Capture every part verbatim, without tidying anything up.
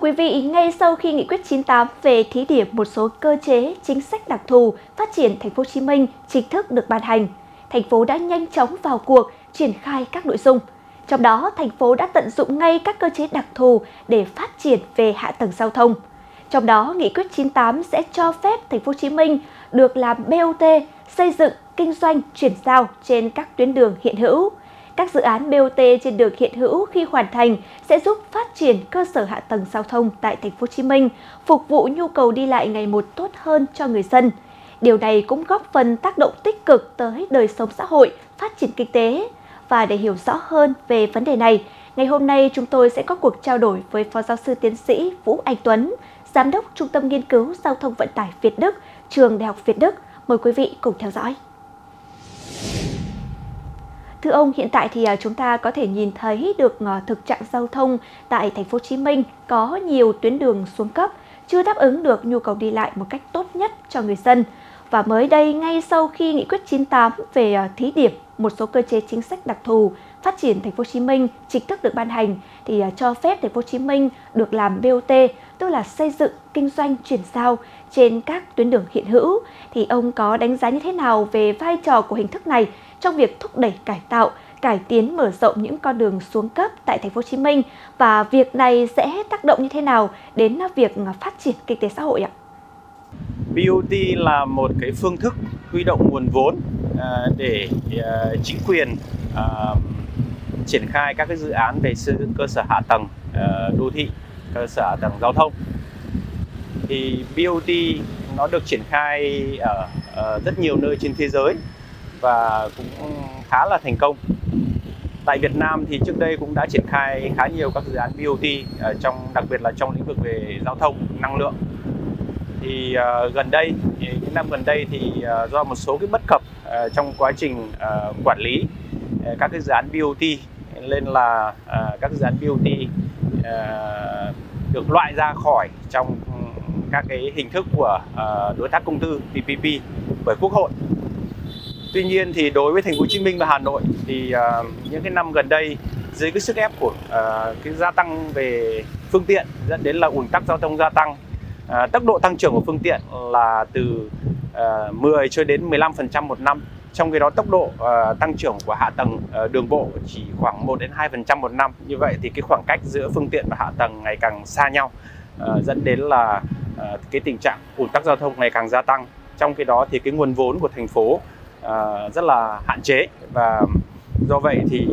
quý vị, ngay sau khi nghị quyết chín mươi tám về thí điểm một số cơ chế, chính sách đặc thù phát triển thành phố Hồ Chí Minh chính thức được ban hành, thành phố đã nhanh chóng vào cuộc triển khai các nội dung. Trong đó, thành phố đã tận dụng ngay các cơ chế đặc thù để phát triển về hạ tầng giao thông. Trong đó, nghị quyết chín mươi tám sẽ cho phép thành phố Hồ Chí Minh được làm bê o tê, xây dựng, kinh doanh, chuyển giao trên các tuyến đường hiện hữu. Các dự án bê o tê trên đường hiện hữu khi hoàn thành sẽ giúp phát triển cơ sở hạ tầng giao thông tại thành phố Hồ Chí Minh, phục vụ nhu cầu đi lại ngày một tốt hơn cho người dân. Điều này cũng góp phần tác động tích cực tới đời sống xã hội, phát triển kinh tế. Và để hiểu rõ hơn về vấn đề này, ngày hôm nay chúng tôi sẽ có cuộc trao đổi với Phó Giáo sư Tiến sĩ Vũ Anh Tuấn, Giám đốc Trung tâm Nghiên cứu Giao thông Vận tải Việt Đức, Trường Đại học Việt Đức. Mời quý vị cùng theo dõi. Thưa ông, hiện tại thì chúng ta có thể nhìn thấy được thực trạng giao thông tại thành phố Hồ Chí Minh có nhiều tuyến đường xuống cấp, chưa đáp ứng được nhu cầu đi lại một cách tốt nhất cho người dân. Và mới đây, ngay sau khi nghị quyết chín mươi tám về thí điểm một số cơ chế chính sách đặc thù phát triển thành phố Hồ Chí Minh chính thức được ban hành thì cho phép thành phố Hồ Chí Minh được làm bê o tê, tức là xây dựng, kinh doanh, chuyển giao trên các tuyến đường hiện hữu. Thì ông có đánh giá như thế nào về vai trò của hình thức này trong việc thúc đẩy cải tạo, cải tiến, mở rộng những con đường xuống cấp tại thành phố Hồ Chí Minh, và việc này sẽ tác động như thế nào đến việc phát triển kinh tế xã hội ạ? bê o tê là một cái phương thức huy động nguồn vốn để chính quyền triển khai các cái dự án về xây dựng cơ sở hạ tầng đô thị, cơ sở hạ tầng giao thông. Thì bê o tê nó được triển khai ở rất nhiều nơi trên thế giới và cũng khá là thành công. Tại Việt Nam thì trước đây cũng đã triển khai khá nhiều các dự án bê o tê, trong đặc biệt là trong lĩnh vực về giao thông, năng lượng. Thì uh, gần đây, những năm gần đây thì uh, do một số cái bất cập uh, trong quá trình uh, quản lý uh, các cái dự án bê o tê, nên là uh, các dự án bê o tê uh, được loại ra khỏi trong các cái hình thức của uh, đối tác công tư pê pê pê bởi Quốc hội. Tuy nhiên thì đối với thành phố Hồ Chí Minh và Hà Nội thì uh, những cái năm gần đây, dưới cái sức ép của uh, cái gia tăng về phương tiện dẫn đến là ùn tắc giao thông gia tăng. À, tốc độ tăng trưởng của phương tiện là từ uh, mười cho đến mười lăm phần trăm một năm. Trong khi đó tốc độ uh, tăng trưởng của hạ tầng uh, đường bộ chỉ khoảng một đến hai phần trăm một năm. Như vậy thì cái khoảng cách giữa phương tiện và hạ tầng ngày càng xa nhau, uh, dẫn đến là uh, cái tình trạng ùn tắc giao thông ngày càng gia tăng. Trong khi đó thì cái nguồn vốn của thành phố uh, rất là hạn chế, và do vậy thì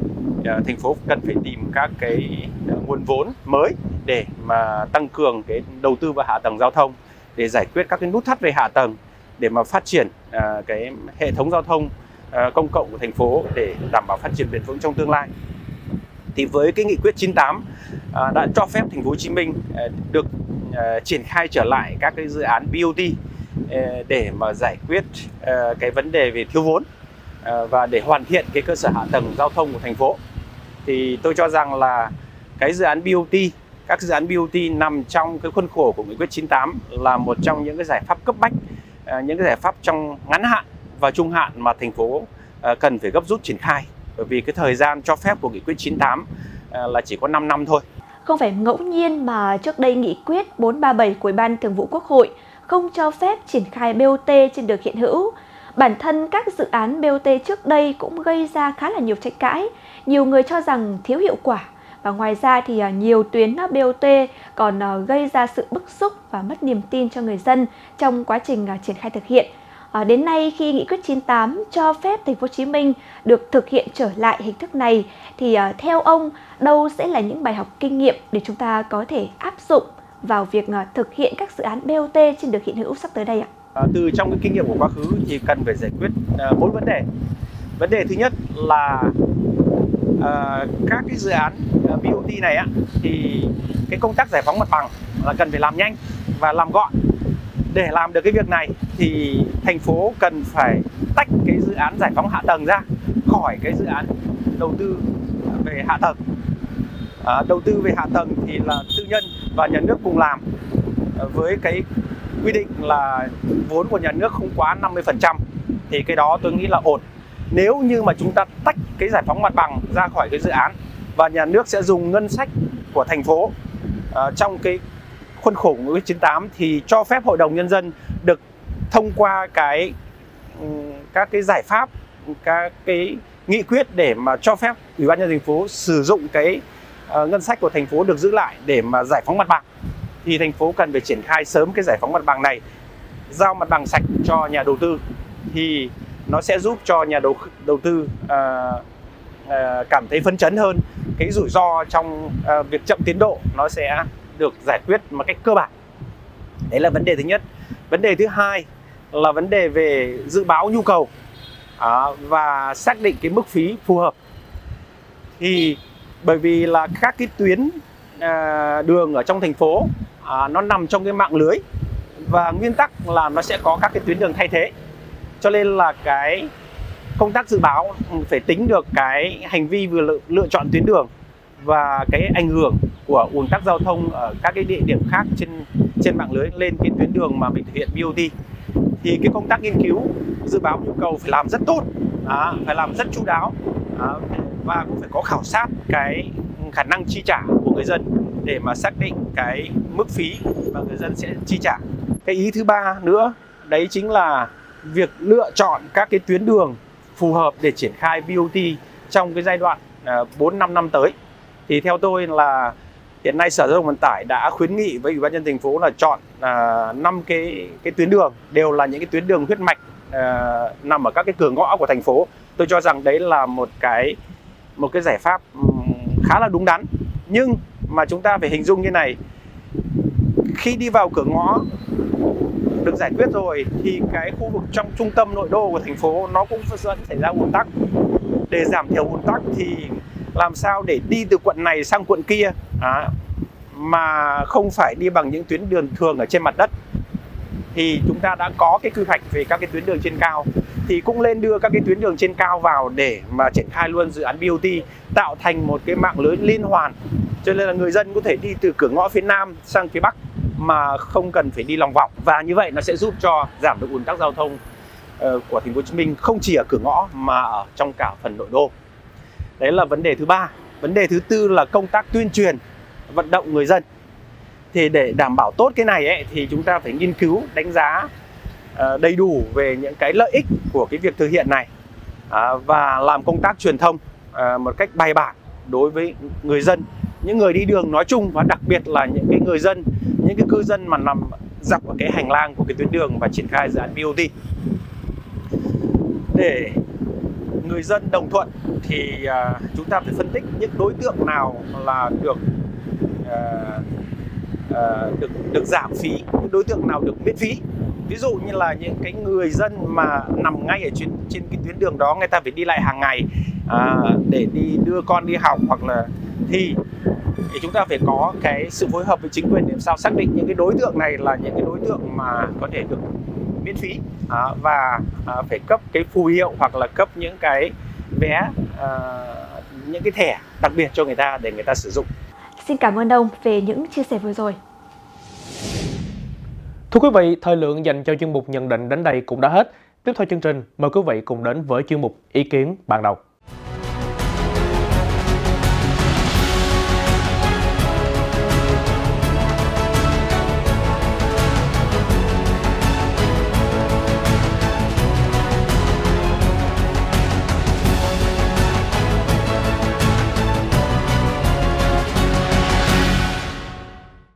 uh, thành phố cần phải tìm các cái uh, nguồn vốn mới để mà tăng cường cái đầu tư vào hạ tầng giao thông, để giải quyết các cái nút thắt về hạ tầng, để mà phát triển uh, cái hệ thống giao thông uh, công cộng của thành phố để đảm bảo phát triển bền vững trong tương lai. Thì với cái nghị quyết chín mươi tám uh, đã cho phép thành phố Hồ Chí Minh uh, được uh, triển khai trở lại các cái dự án bê o tê uh, để mà giải quyết uh, cái vấn đề về thiếu vốn uh, và để hoàn thiện cái cơ sở hạ tầng giao thông của thành phố. Thì tôi cho rằng là cái dự án bê o tê, các dự án bê o tê nằm trong cái khuôn khổ của nghị quyết chín mươi tám là một trong những cái giải pháp cấp bách, những cái giải pháp trong ngắn hạn và trung hạn mà thành phố cần phải gấp rút triển khai, bởi vì cái thời gian cho phép của nghị quyết chín mươi tám là chỉ có năm năm thôi. Không phải ngẫu nhiên mà trước đây nghị quyết bốn ba bảy của Ủy ban Thường vụ Quốc hội không cho phép triển khai bê o tê trên đường hiện hữu. Bản thân các dự án bê o tê trước đây cũng gây ra khá là nhiều tranh cãi, nhiều người cho rằng thiếu hiệu quả. Và ngoài ra thì nhiều tuyến bê o tê còn gây ra sự bức xúc và mất niềm tin cho người dân trong quá trình triển khai thực hiện. Đến nay, khi nghị quyết chín mươi tám cho phép thành phố Hồ Chí Minh được thực hiện trở lại hình thức này, thì theo ông, đâu sẽ là những bài học kinh nghiệm để chúng ta có thể áp dụng vào việc thực hiện các dự án bê o tê trên đường hiện hữu sắp tới đây ạ? À, từ trong cái kinh nghiệm của quá khứ thì cần phải giải quyết bốn uh, vấn đề. Vấn đề thứ nhất là uh, các cái dự án uh, bê o tê này á, thì cái công tác giải phóng mặt bằng là cần phải làm nhanh và làm gọn. Để làm được cái việc này thì thành phố cần phải tách cái dự án giải phóng hạ tầng ra khỏi cái dự án đầu tư về hạ tầng. À, đầu tư về hạ tầng thì là tư nhân và nhà nước cùng làm, uh, với cái quy định là vốn của nhà nước không quá năm mươi phần trăm, thì cái đó tôi nghĩ là ổn. Nếu như mà chúng ta tách cái giải phóng mặt bằng ra khỏi cái dự án và nhà nước sẽ dùng ngân sách của thành phố uh, trong cái khuôn khổ nghị quyết chín tám thì cho phép Hội đồng Nhân dân được thông qua cái các cái giải pháp, các cái nghị quyết để mà cho phép Ủy ban nhân dân thành phố sử dụng cái uh, ngân sách của thành phố được giữ lại để mà giải phóng mặt bằng. Thì thành phố cần phải triển khai sớm cái giải phóng mặt bằng này, giao mặt bằng sạch cho nhà đầu tư, thì nó sẽ giúp cho nhà đầu đầu tư uh, uh, cảm thấy phấn chấn hơn. Cái rủi ro trong uh, việc chậm tiến độ nó sẽ được giải quyết một cách cơ bản. Đấy là vấn đề thứ nhất. Vấn đề thứ hai là vấn đề về dự báo nhu cầu à, và xác định cái mức phí phù hợp. Thì bởi vì là các cái tuyến à, đường ở trong thành phố à, nó nằm trong cái mạng lưới, và nguyên tắc là nó sẽ có các cái tuyến đường thay thế, cho nên là cái công tác dự báo phải tính được cái hành vi vừa lựa, lựa chọn tuyến đường và cái ảnh hưởng của ùn tắc giao thông ở các cái địa điểm khác trên trên mạng lưới lên cái tuyến đường mà mình thực hiện bê o tê. Thì cái công tác nghiên cứu dự báo nhu cầu phải làm rất tốt, à, phải làm rất chu đáo, à, và cũng phải có khảo sát cái khả năng chi trả của người dân để mà xác định cái mức phí mà người dân sẽ chi trả. Cái ý thứ ba nữa đấy chính là việc lựa chọn các cái tuyến đường phù hợp để triển khai bê o tê trong cái giai đoạn bốn năm năm tới. Thì theo tôi là hiện nay Sở Giao thông Vận tải đã khuyến nghị với Ủy ban nhân dân thành phố là chọn năm uh, cái cái tuyến đường đều là những cái tuyến đường huyết mạch uh, nằm ở các cái cửa ngõ của thành phố. Tôi cho rằng đấy là một cái một cái giải pháp um, khá là đúng đắn. Nhưng mà chúng ta phải hình dung như này, khi đi vào cửa ngõ được giải quyết rồi thì cái khu vực trong trung tâm nội đô của thành phố nó cũng dẫn xảy ra ùn tắc. Để giảm thiểu ùn tắc thì làm sao để đi từ quận này sang quận kia à, mà không phải đi bằng những tuyến đường thường ở trên mặt đất. Thì chúng ta đã có cái quy hoạch về các cái tuyến đường trên cao, thì cũng nên đưa các cái tuyến đường trên cao vào để mà triển khai luôn dự án bê o tê, tạo thành một cái mạng lưới liên hoàn, cho nên là người dân có thể đi từ cửa ngõ phía Nam sang phía Bắc mà không cần phải đi lòng vòng. Và như vậy nó sẽ giúp cho giảm được ùn tắc giao thông uh, của thành phố Hồ Chí Minh, không chỉ ở cửa ngõ mà ở trong cả phần nội đô. Đấy là vấn đề thứ ba. Vấn đề thứ tư là công tác tuyên truyền, vận động người dân. Thì để đảm bảo tốt cái này ấy, thì chúng ta phải nghiên cứu, đánh giá uh, đầy đủ về những cái lợi ích của cái việc thực hiện này, uh, và làm công tác truyền thông uh, một cách bài bản đối với người dân, những người đi đường nói chung, và đặc biệt là những cái người dân, những cái cư dân mà nằm dọc ở cái hành lang của cái tuyến đường và triển khai dự án bê o tê. Để người dân đồng thuận thì uh, chúng ta phải phân tích những đối tượng nào là được uh, uh, được được giảm phí, những đối tượng nào được miễn phí. Ví dụ như là những cái người dân mà nằm ngay ở trên trên cái tuyến đường đó, người ta phải đi lại hàng ngày uh, để đi đưa con đi học, hoặc là thì thì chúng ta phải có cái sự phối hợp với chính quyền để làm sao xác định những cái đối tượng này là những cái đối tượng mà có thể được miễn phí, à, và à, phải cấp cái phù hiệu hoặc là cấp những cái vé, à, những cái thẻ đặc biệt cho người ta để người ta sử dụng. Xin cảm ơn ông về những chia sẻ vừa rồi. Thưa quý vị, thời lượng dành cho chuyên mục nhận định đến đây cũng đã hết. Tiếp theo chương trình, mời quý vị cùng đến với chuyên mục ý kiến ban đầu.